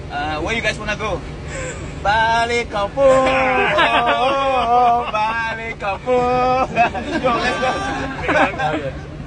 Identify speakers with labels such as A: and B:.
A: Where you guys wanna go? Balik kampung, balik kampung. Let's go, let's go.